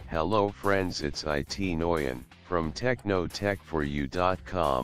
Hello friends, it's IT Noyan from technotech4u.com.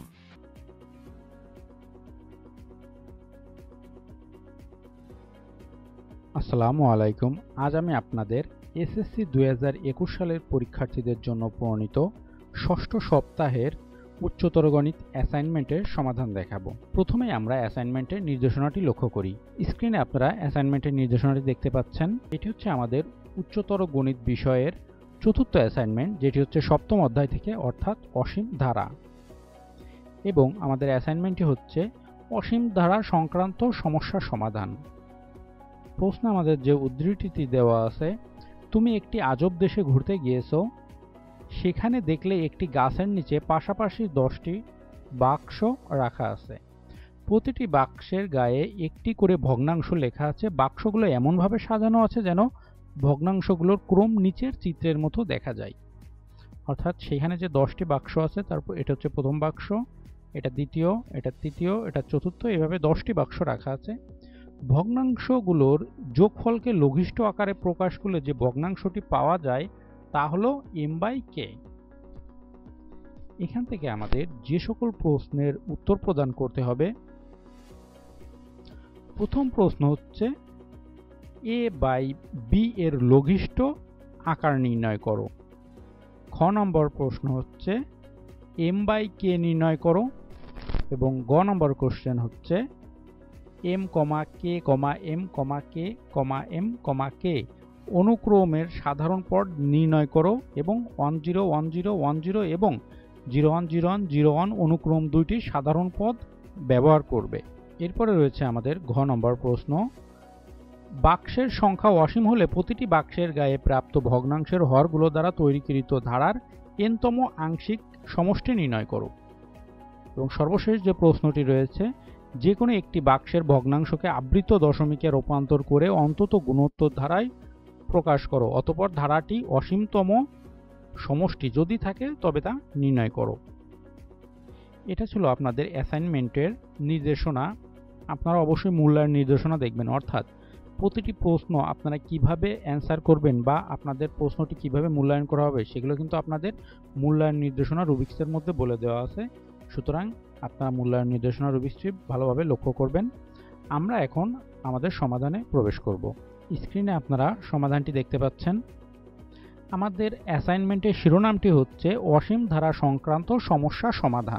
আসসালামু আলাইকুম। আজ আমি আপনাদের এসএসসি 2021 সালের পরীক্ষার্থীদের জন্য প্রণীত ষষ্ঠ সপ্তাহের উচ্চতর গণিত অ্যাসাইনমেন্টের সমাধান দেখাবো। প্রথমেই আমরা অ্যাসাইনমেন্টের নির্দেশনাটি লক্ষ্য করি। স্ক্রিনে আপনারা অ্যাসাইনমেন্টের নির্দেশনাটি দেখতে পাচ্ছেন। এটি হচ্ছে আমাদের উচ্চতর গণিত বিষয়ের চতুর্থ অ্যাসাইনমেন্ট, যেটি হচ্ছে সপ্তম অধ্যায় থেকে, অর্থাৎ অসীম ধারা। এবং আমাদের অ্যাসাইনমেন্টটি হচ্ছে অসীম ধারা সংক্রান্ত সমস্যার সমাধান। প্রশ্ন আমাদের যে উদ্ধৃতিটি দেওয়া আছে, তুমি একটি আজব দেশে ঘুরতে গিয়েছো, সেখানে দেখলে একটি গাছের নিচে পাশাপাশি 10টি বাক্স রাখা আছে। প্রতিটি বাক্সের গায়ে একটি করে ভগ্নাংশ লেখা আছে। বাক্সগুলো এমনভাবে সাজানো আছে যেন ভগ্নাংশগুলোর ক্রম নিচের চিত্রের মতো দেখা যায়। অর্থাৎ সেখানে যে 10টি বাক্স আছে, তারপর এটা হচ্ছে প্রথম বাক্স, এটা দ্বিতীয়, এটা তৃতীয়, এটা চতুর্থ, এভাবে 10টি বাক্স রাখা আছে। ভগ্নাংশগুলোর যোগফলকে লঘিষ্ঠ আকারে প্রকাশ করলে যে ভগ্নাংশটি পাওয়া যায় তা হলো m/k। এখান থেকে আমাদের যে সকল প্রশ্নের উত্তর প্রদান করতে হবে, প্রথম প্রশ্ন হচ্ছে a/b এর লঘিষ্ঠ আকার নির্ণয় করো। খ নম্বর প্রশ্ন হচ্ছে m/k নির্ণয় করো। এবং গ নম্বর কোশ্চেন হচ্ছে m, k, m, k, m, k অনুক্রমের সাধারণ পদ নির্ণয় করো এবং 10 10 10 এবং 01 01 01 অনুক্রম দুইটি সাধারণ পদ ব্যবহার করবে। এরপরে রয়েছে আমাদের ঘ নম্বর প্রশ্ন, বাক্সের সংখ্যা অসীম হলে প্রতিটি বাক্সের গায়ে প্রাপ্ত ভগ্নাংশের হরগুলো দ্বারা তৈরিকৃত ধারার n-তম আংশিক সমষ্টি নির্ণয় করো। এবং সর্বশেষ যে প্রশ্নটি রয়েছে, যে কোনো একটি বাক্সের ভগ্নাংশকে আবৃত দশমিকে রূপান্তর করে অন্তত গুণোত্তর ধারায় প্রকাশ করো, অতঃপর ধারাটি অসীমতম সমষ্টি যদি থাকে তবে তা নির্ণয় করো। এটা ছিল আপনাদের অ্যাসাইনমেন্টের নির্দেশনা। আপনারা অবশ্যই মূল্যায়ন নির্দেশনা দেখবেন, অর্থাৎ প্রতিটি প্রশ্ন আপনারা কিভাবে অ্যান্সার করবেন বা আপনাদের প্রশ্নটি কিভাবে মূল্যায়ন করা হবে সেগুলো কিন্তু আপনাদের মূল্যায়ন নির্দেশনা রুবিক্সের মধ্যে বলে দেওয়া আছে। সুতরাং আপনারা মূল্যায়ন নির্দেশনা রুবিক্সটি ভালোভাবে লক্ষ্য করবেন। আমরা এখন আমাদের সমাধানে প্রবেশ করব। স্ক্রিনে আপনারা সমাধানটি দেখতে পাচ্ছেন। আমাদের অ্যাসাইনমেন্টের শিরোনামটি হচ্ছে অসীম ধারা সংক্রান্ত সমস্যা সমাধান।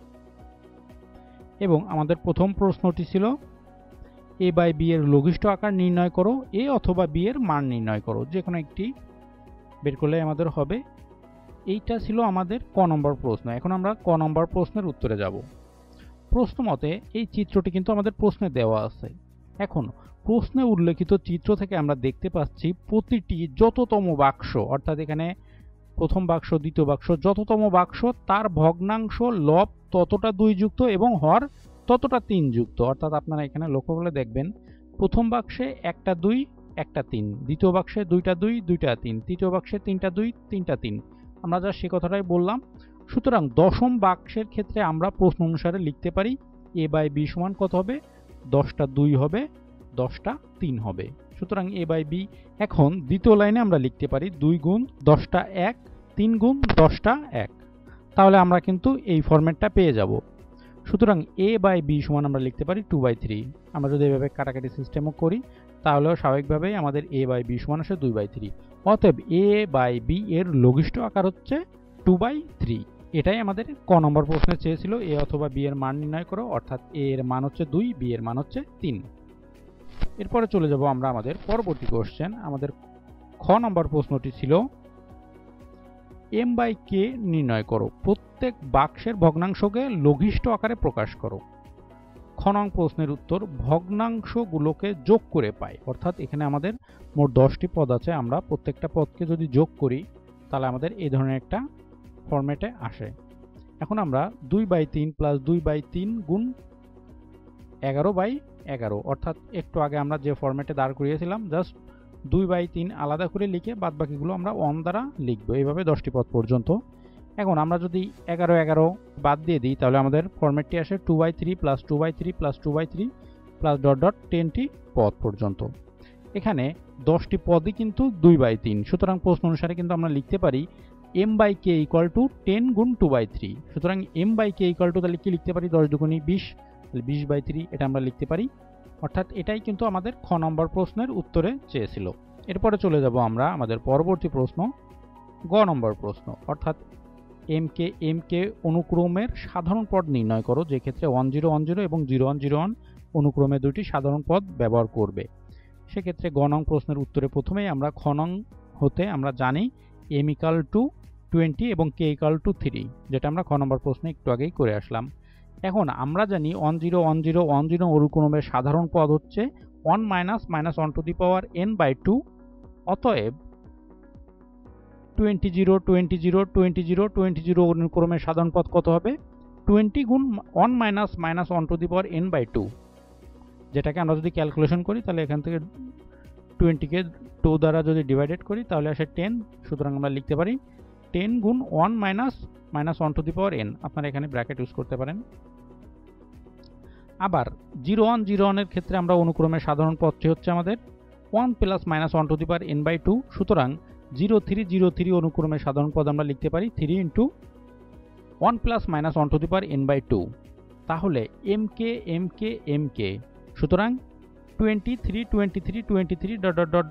এবং আমাদের প্রথম প্রশ্নটি ছিল a/b এর লঘিষ্ঠ আকার নির্ণয় করো, a অথবা b এর মান নির্ণয় করো, যে কোনো একটি বের করলে আমাদের হবে। এইটা ছিল আমাদের ক নম্বর প্রশ্ন। এখন আমরা ক নম্বর প্রশ্নের উত্তরে যাব। প্রশ্ন মতে এই চিত্রটি কিন্তু আমাদের প্রশ্নে দেওয়া আছে। এখন প্রশ্নে উল্লেখিত চিত্র থেকে আমরা দেখতে পাচ্ছি প্রতিটি যততম বাক্স, অর্থাৎ এখানে প্রথম বাক্স, দ্বিতীয় বাক্স, যততম বাক্স তার ভগ্নাংশ লব ততটা 2 যুক্ত এবং হর ততটা 3 যুক্ত। অর্থাৎ আপনারা এখানে লক্ষ্য করলে দেখবেন প্রথম বাক্সে 1টা 2 1টা 3, দ্বিতীয় বাক্সে 2টা 2 2টা 3, তৃতীয় বাক্সে 3টা 2 3টা 3। আমরা যা সে কথাটাই বললাম। সুতরাং দশম বাক্সের ক্ষেত্রে আমরা প্রশ্ন অনুসারে লিখতে পারি a/b সমান কত হবে, 10টা 2 হবে, 10টা 3 হবে। সুতরাং a/b। এখন দ্বিতীয় লাইনে আমরা লিখতে পারি 2 গুণ 10টা 1, 3 গুণ 10টা 1। তাহলে আমরা কিন্তু এই ফরম্যাটটা পেয়ে যাব। সুতরাং a/b সমান আমরা লিখতে পারি 2/3। আমরা যদি এভাবে কাটাকাটি সিস্টেমও করি তাহলেও স্বাভাবিকভাবেই আমাদের a/b সমান আসে 2/3। অতএব a/b এর লঘিষ্ঠ আকার হচ্ছে 2/3। এটাই আমাদের ক নম্বর প্রশ্নে চেয়েছিল, a অথবা b এর মান নির্ণয় করো, অর্থাৎ a এর মান হচ্ছে 2, b এর মান হচ্ছে 3। এরপরে চলে যাব আমরা আমাদের পরবর্তী কোশ্চেন। আমাদের খ নম্বর প্রশ্নটি ছিল m/k নির্ণয় করো, প্রত্যেক বাক্সের ভগ্নাংশকে লঘিষ্ঠ আকারে প্রকাশ করো। খ নং প্রশ্নের উত্তর ভগ্নাংশগুলোকে যোগ করে পাই। অর্থাৎ এখানে আমাদের মোট 10টি পদ আছে, আমরা প্রত্যেকটা পদকে যদি যোগ করি তাহলে আমাদের এই ধরনের একটা ফরম্যাটে আসে। এখন আমরা 2/3 প্লাস 2/3 গুণ 11/11, অর্থাৎ একটু আগে আমরা যে ফরম্যাটে দাঁড় করিয়েছিলাম জাস্ট 2/3 আলাদা করে লিখে বাদবাকিগুলো আমরা 1 দ্বারা লিখবো, এইভাবে 10টি পদ পর্যন্ত। এখন আমরা যদি 11 11 বাদ দিয়ে দিই তাহলে আমাদের ফরম্যাটটি আসে 2/3 plus 2/3 plus 2/3 plus dot dot 10টি পদ পর্যন্ত। এখানে 10টি পদই কিন্তু 2/3, সুতরাং প্রশ্ন অনুসারে কিন্তু আমরা লিখতে পারি m/k = 10 গুণ 2/3। সুতরাং m/k = তাহলে কি লিখতে পারি, 10 দুগুণে 20, তাহলে 20/3 এটা আমরা লিখতে পারি। অর্থাৎ এটাই কিন্তু আমাদের খ নম্বর প্রশ্নের উত্তরে চেয়েছিল। এরপরে চলে যাব আমরা আমাদের পরবর্তী প্রশ্ন, গ নম্বর প্রশ্ন, অর্থাৎ mk অনুক্রমের সাধারণ পদ নির্ণয় করো, যে ক্ষেত্রে 1010 এবং 0101 অনুক্রমে দুটি সাধারণ পদ ব্যবহার করবে। সেক্ষেত্রে গ নং প্রশ্নের উত্তরে প্রথমেই আমরা খ নং হতে আমরা জানি m = 20 এবং k = 3, যেটা আমরা খ নম্বর প্রশ্নে একটু আগেই করে আসলাম। এখন আমরা জানি 101010 অনুক্রমের সাধারণ পদ হচ্ছে 1 - (1n/2)। অতএব 20 অনুক্রমের সাধারণ পদ কত হবে, 20 গুণ 1 - (1n/2), যেটাকে আমরা যদি ক্যালকুলেশন করি তাহলে এখান থেকে 20 কে 2 দ্বারা যদি ডিভাইডেড করি তাহলে আসে 10। সুতরাং আমরা লিখতে পারি 10 গুণ 1 - (1n)। আপনারা এখানে ব্র্যাকেট ইউজ করতে পারেন। আবার 0101 এর ক্ষেত্রে আমরা অনুক্রমের সাধারণ পদটি হচ্ছে আমাদের 1 + (1n/2)। সুতরাং 0303 অনুক্রমের সাধারণ পদ আমরা লিখতে পারি 3 × 1 + (1n/2)। তাহলে mk সুতরাং 23 23 23 ...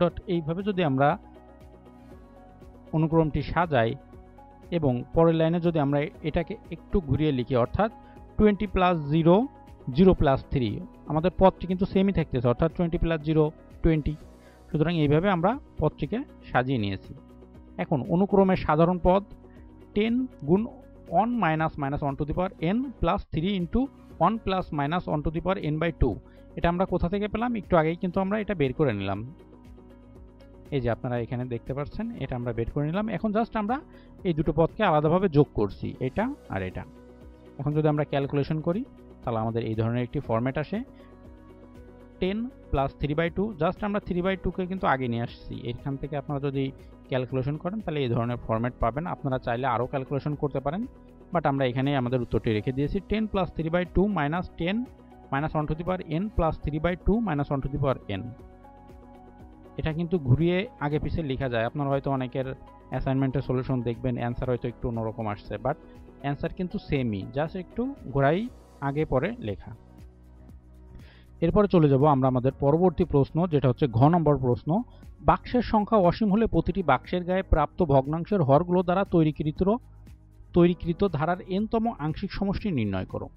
এইভাবে যদি আমরা অনুক্রমটি সাজাই এবং পরের লাইনে যদি আমরা এটাকে একটু ঘুরিয়ে লিখি, অর্থাৎ 20 + 0 0 + 3, আমাদের পদটি কিন্তু সেমই থাকতেছে, অর্থাৎ 20 + 0 20। সুতরাং এইভাবে আমরা পদটিকে সাজিয়ে নিয়েছি। এখন অনুক্রমের সাধারণ পদ 10 গুণ 1 - (1n) + 3 × 1 + (1n/2)। এটা আমরা কোথা থেকে পেলাম, একটু আগেই কিন্তু আমরা এটা বের করে নিলাম। এই যে আপনারা এখানে দেখতে পাচ্ছেন, এটা আমরা বের করে নিলাম। এখন জাস্ট আমরা এই দুটো পদকে আলাদাভাবে যোগ করছি, এটা আর এটা। এখন যদি আমরা ক্যালকুলেশন করি তাহলে আমাদের এই ধরনের একটি ফরম্যাট আসে, 10 + 3/2। জাস্ট আমরা 3/2কে কিন্তু আগে নিয়ে আসছি। এখান থেকে আপনারা যদি ক্যালকুলেশন করেন তাহলে এই ধরনের ফরম্যাট পাবেন। আপনারা চাইলে আরও ক্যালকুলেশন করতে পারেন, বাট আমরা এখানেই আমাদের উত্তরটি রেখে দিয়েছি। 10 + 3/2 - 10 - (1n) + 3/2 - (1n)। এটা কিন্তু ঘুরিয়ে আগে পিছে লেখা যায়। আপনারা হয়তো অনেকের অ্যাসাইনমেন্টের সলিউশন দেখবেন, অ্যান্সার হয়তো একটু অন্যরকম আসছে, বাট অ্যান্সার কিন্তু সেমই, জাস্ট একটু ঘোরাই আগে পরে লেখা। এরপরে চলে যাব আমরা আমাদের পরবর্তী প্রশ্ন, যেটা হচ্ছে ঘ নম্বর প্রশ্ন। বাক্সের সংখ্যা অসীম হলে প্রতিটি বাক্সের গায়ে প্রাপ্ত ভগ্নাংশের হরগুলো দ্বারা তৈরিকৃত ধারার n-তম আংশিক সমষ্টি নির্ণয় করো।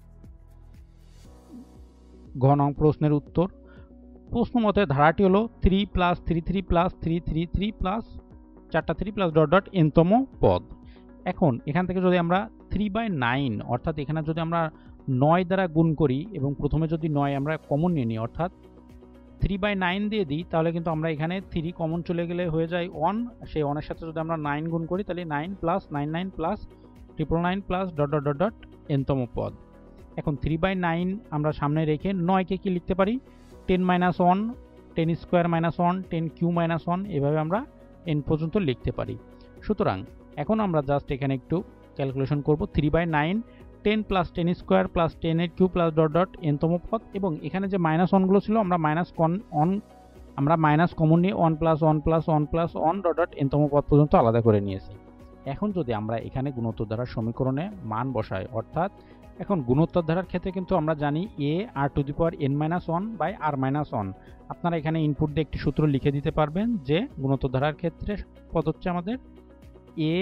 ঘ নং প্রশ্নের উত্তর, প্রশ্ন মতে ধারাটি হলো 3 + 33 + 333 + 4 3 n-তম পদ। এখন এখান থেকে যদি আমরা 3/9, অর্থাৎ এখানে যদি আমরা 9 দ্বারা গুণ করি এবং প্রথমে যদি 9 আমরা কমন নিয়ে নিই, অর্থাৎ 3/9 দিয়ে দিই, তাহলে কিন্তু আমরা এখানে 3 কমন চলে গেলে হয়ে যায় 1। সেই 1 এর সাথে যদি আমরা 9 গুণ করি তাহলে 9 + 99 + 999 + n-তম পদ। এখন 3/9 আমরা সামনে রেখে 9কে কি লিখতে পারি, 10 - 1, 10² - 1, 10³ - 1, এভাবে আমরা n পর্যন্ত লিখতে পারি। সুতরাং এখন আমরা জাস্ট এখানে একটু ক্যালকুলেশন করব। 3/9 10 + 10² + 10³ + n-তম পদ, এবং এখানে যে -1 গুলো ছিল আমরা মাইনাস কমন নিয়ে 1 + 1 + 1 + 1 n-তম পদ পর্যন্ত আলাদা করে নিয়েছি। এখন যদি আমরা এখানে গুণোত্তর ধারার সমীকরণে মান বসাই, অর্থাৎ এখন গুণোত্তর ধারার ক্ষেত্রে কিন্তু আমরা জানি a r⁻n−1/r−1। আপনারা এখানে ইনপুট দিয়ে একটি সূত্র লিখে দিতে পারবেন যে গুণোত্তর ধারার ক্ষেত্রে পদ হচ্ছে আমাদের a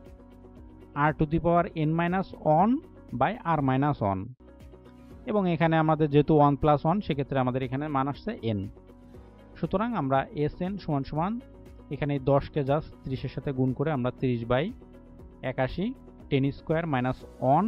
r⁻n−1/r−1, এবং এখানে আমাদের যেহেতু 1 + 1, সেক্ষেত্রে আমাদের এখানে মান আসছে n। সুতরাং আমরা Sn সমান এখানে 10কে জাস্ট 30 এর সাথে গুণ করে আমরা 30/81 10² - 1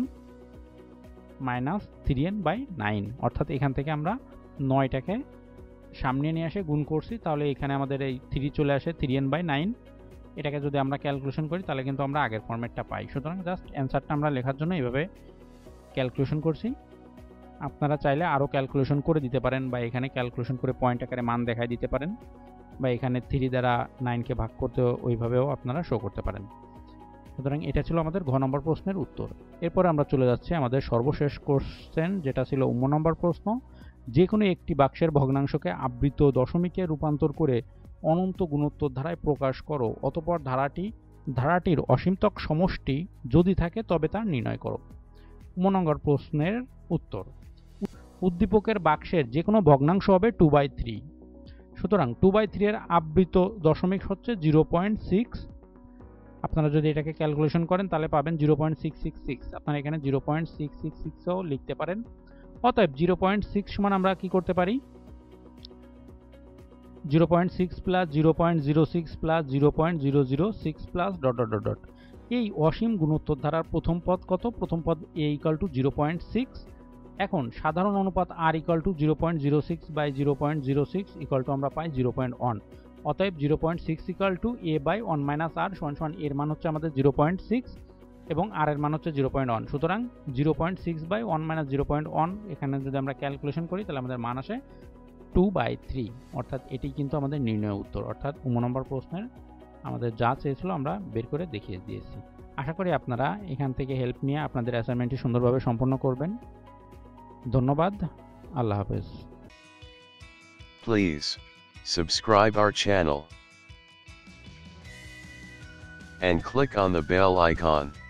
- 3n/9, অর্থাৎ এখান থেকে আমরা 9টাকে সামনে নিয়ে এসে গুণ করছি, তাহলে এখানে আমাদের এই 3 চলে আসে 3n/9। এটাকে যদি আমরা ক্যালকুলেশন করি তাহলে কিন্তু আমরা আগের ফরম্যাটটা পাই। সুতরাং জাস্ট অ্যান্সারটা আমরা লেখার জন্য এইভাবে ক্যালকুলেশন করছি। আপনারা চাইলে আরও ক্যালকুলেশন করে দিতে পারেন, বা এখানে ক্যালকুলেশন করে পয়েন্ট আকারে মান দেখায় দিতে পারেন, বা এখানে 3 দ্বারা 9কে ভাগ করতে ওইভাবেও আপনারা শো করতে পারেন। সুতরাং এটা ছিল আমাদের ঘ নম্বর প্রশ্নের উত্তর। এরপরে আমরা চলে যাচ্ছি আমাদের সর্বশেষ কোশ্চেন, যেটা ছিল 19 নম্বর প্রশ্ন। যে কোনো একটি বাক্সের ভগ্নাংশকে আবৃত দশমিকে রূপান্তর করে অনন্ত গুণোত্তর ধারায় প্রকাশ করো, অতঃপর ধারাটির অসীমতক সমষ্টি যদি থাকে তবে তা নির্ণয় করো। 9 নম্বর প্রশ্নের উত্তর, উদ্দীপকের বাক্সের যে কোনো ভগ্নাংশ হবে 2/3। সুতরাং 2/3 এর আবৃত দশমিক হচ্ছে 0.6। আপনারা যদি এটাকে ক্যালকুলেশন করেন তাহলে পাবেন 0.666। আপনারা এখানে 0.666ও লিখতে পারেন। অতএব 0.6 সমান আমরা কি করতে পারি, 0.6 plus 0.06 plus 0.006 plus dot dot dot dot. এই অসীম গুণোত্তর ধারার প্রথম পদ কত? প্রথম পদ a = 0.6। এখন সাধারণ অনুপাত r = 0.06 বাই 0.06 আমরা পাই 0.1। অতএব 0.6 = a/1 - r সমান এর মান হচ্ছে আমাদের 0.6 এবং r এর মান হচ্ছে 0.1। সুতরাং 0.6/1 - 0.1 এখানে যদি আমরা ক্যালকুলেশন করি তাহলে আমাদের মান আসে 2/3। অর্থাৎ এটি কিন্তু আমাদের নির্ণয় উত্তর। অর্থাৎ 9 নম্বর প্রশ্নের আমাদের যা চেয়েছিল আমরা বের করে দেখিয়ে দিয়েছি। আশা করি আপনারা এখান থেকে হেল্প নিয়ে আপনাদের অ্যাসাইনমেন্টটি সুন্দরভাবে সম্পন্ন করবেন। ধন্যবাদ। আল্লাহ হাফেজ। Please subscribe our channel and click on the bell icon.